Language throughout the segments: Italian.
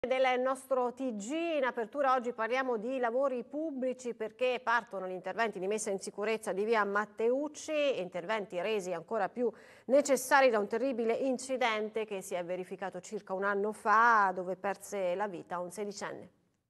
Del nostro TG in apertura oggi parliamo di lavori pubblici perché partono gli interventi di messa in sicurezza di via Matteucci, interventi resi ancora più necessari da un terribile incidente che si è verificato circa un anno fa dove perse la vita un sedicenne.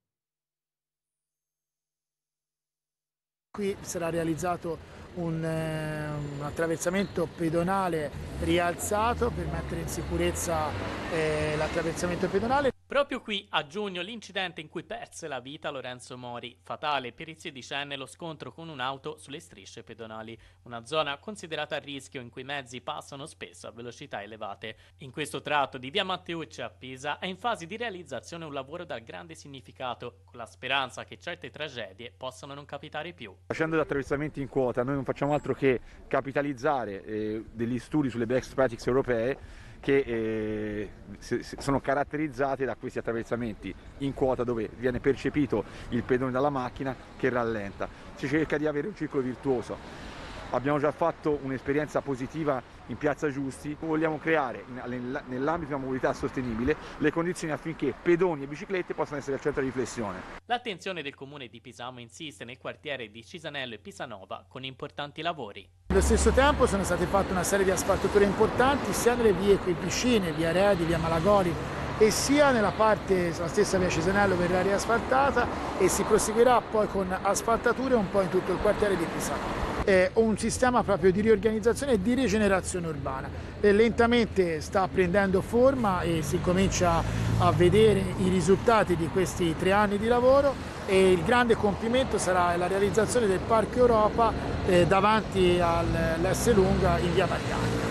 Qui sarà realizzato un attraversamento pedonale rialzato per mettere in sicurezza l'attraversamento pedonale. Proprio qui, a giugno, l'incidente in cui perse la vita Lorenzo Mori. Fatale per il sedicenne lo scontro con un'auto sulle strisce pedonali, una zona considerata a rischio in cui i mezzi passano spesso a velocità elevate. In questo tratto di via Matteucci a Pisa è in fase di realizzazione un lavoro dal grande significato, con la speranza che certe tragedie possano non capitare più. Facendo gli attraversamenti in quota noi non facciamo altro che capitalizzare degli studi sulle best practices europee che sono caratterizzate da questi attraversamenti in quota dove viene percepito il pedone dalla macchina che rallenta. Si cerca di avere un circolo virtuoso. Abbiamo già fatto un'esperienza positiva in Piazza Giusti, vogliamo creare nell'ambito di una mobilità sostenibile le condizioni affinché pedoni e biciclette possano essere al centro di riflessione. L'attenzione del comune di Pisamo insiste nel quartiere di Cisanello e Pisanova con importanti lavori. Allo stesso tempo sono state fatte una serie di asfaltature importanti sia nelle vie qui vicine, via Redi, via Malagoli, e sia nella parte, la stessa via Cisanello verrà riasfaltata e si proseguirà poi con asfaltature un po' in tutto il quartiere di Pisano. È un sistema proprio di riorganizzazione e di rigenerazione urbana. Lentamente sta prendendo forma e si comincia a vedere i risultati di questi 3 anni di lavoro e il grande compimento sarà la realizzazione del Parco Europa davanti all'S Lunga in via Mariani.